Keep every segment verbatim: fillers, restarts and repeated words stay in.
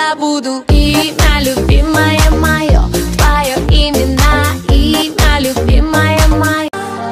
забуду. Имя любимое мое, твое именно имя любимое мое.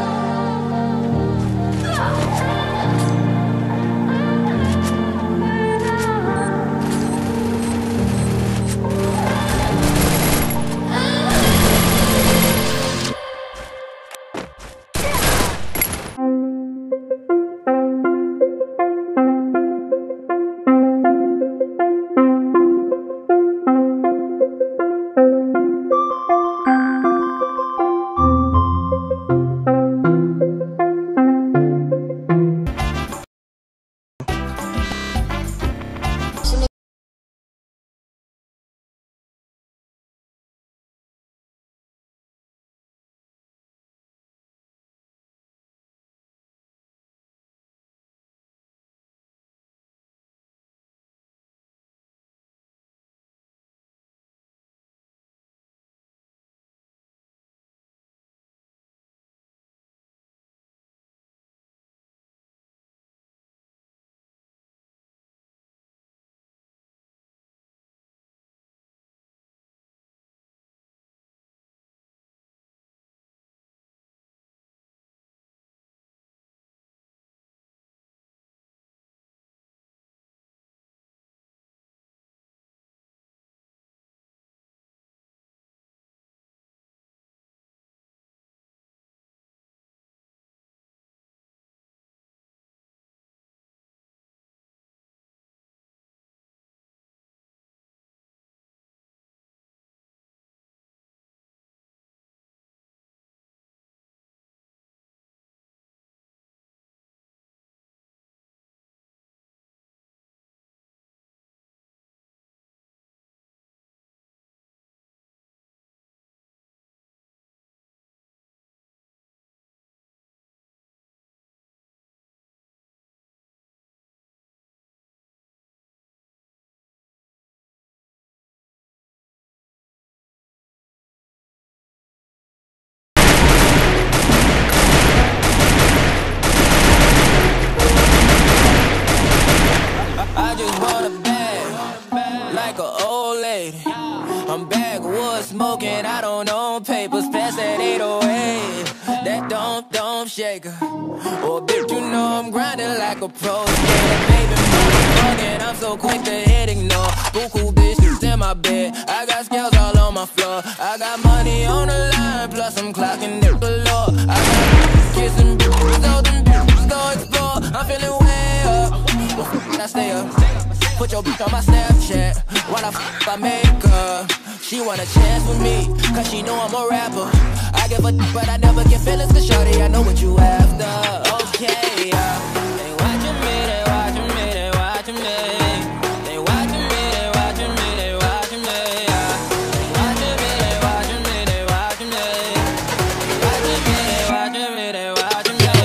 I'm backwoods smoking, I don't own papers, pass that eight oh eight. That don't, don't shake her. Oh, bitch, you know I'm grinding like a pro skater. Baby, motherfucking, I'm so quick to hit ignore. Buku bitches in my bed, I got scales all on my floor. I got money on the line, plus I'm clocking it below. I got kissing bitches, so them bitches go explore. I'm feeling way up, well, I stay up. Put your bitch on my Snapchat while I f I make her. She want a chance with me, cause she know I'm a rapper. I give a d but I never get feelings, cause shawty, I know what you after. Okay, yeah. They watching me, they watching me, they watching me. They watching me, they watching me, they watching me, yeah. They watching me, they watching me, they watching me. They watching me, they watching me, they watching me.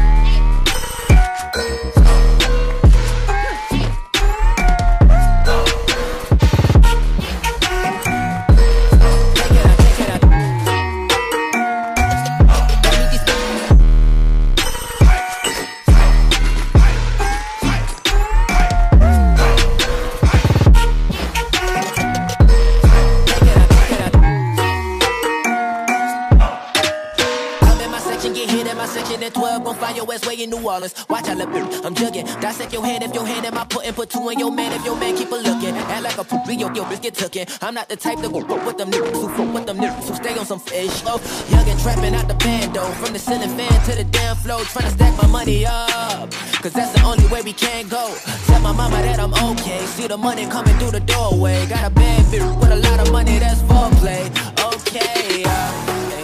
twelve, gon' find your ass way in New Orleans. Watch how look, I'm jugging. Dissect your hand if your hand in my putting. Put two in your man if your man keep a looking. Act like a poopy, yo, yo, bitch get tookin'. I'm not the type to go with them niggas who fuck with them niggas who stay on some fish. Oh, young and trapping out the bando. From the ceiling fan to the damn floor. Tryna stack my money up, cause that's the only way we can go. Tell my mama that I'm okay. See the money coming through the doorway. Got a bad bitch with a lot of money, that's foreplay. Okay, uh,